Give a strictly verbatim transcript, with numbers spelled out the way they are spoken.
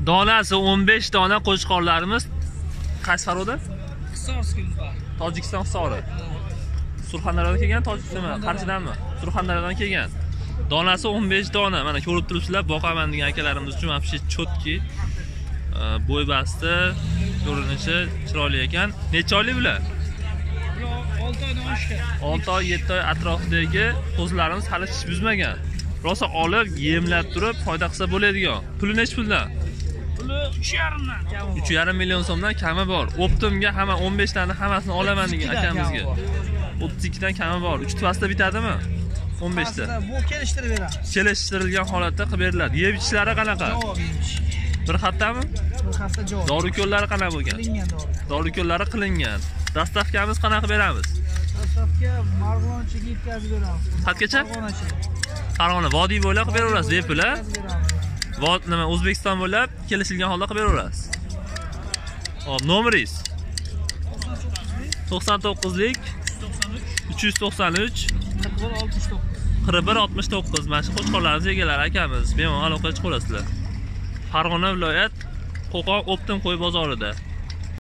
Donasi o'n besh dona qo'chqorlarimiz qaysi faroda? Qisqorskilar. Tojikiston Qisqori. Surxondaryodan kelgan, Tojikistonmi? Qarshidanmi? Surxondaryodan kelgan. Donasi o'n besh dona. Mana ko'rib turibsizlar, boqaman degan akalarimiz uchun вообще chotki. Bo'y basti, ko'rinishi chiroyli ekan. Necha oylik bular? olti oydan oshgan. olti oy, yetti oy atrofidagi qo'zlarimiz hali tish buzmagan. Rosa olib, yemlab turib, foyda qilsa bo'ladigan. Puli nech puldan? Puli uch yarim dan kami bor. uch yarim million so'mdan kami bor. Optimga hamma o'n besh tani hammasini olaman degan akamizga. o'ttiz ikki dan kami bor. uch tuvasida bitadimi? o'n besh ta. Bu kelishtirib beramiz. Kelishtirilgan holatda qilib beriladi. Yeb ichishlari qanaqa? Javob berish. Bir haftami? Bir hafta javob. Dori-ko'llari qanaqa bo'lgan? Qilingan dori. Dori-ko'llari qilingan. Dastavkamiz qanaqa beramiz? Dastavka Marg'ilonchiga yetkazib beramiz. Qatgacha? Farg'onachi. Farg'ona vodiy bo'ylab qilib beraverasiz, bepul a? Yetkazib beramiz. Vod nima O'zbekiston bo'ylab kelishilgan holda qilib beraverasiz. Hop, nomeringiz? to'qson to'qqizlik uch yuz to'qson uch qirq bir oltmish to'qqiz. Mana shu qo'chqorlarimiz egalari akamiz. Bemalol aloqaga chiqib olasizlar. Farg'ona viloyat Qo'qon Optim qo'y bozorida.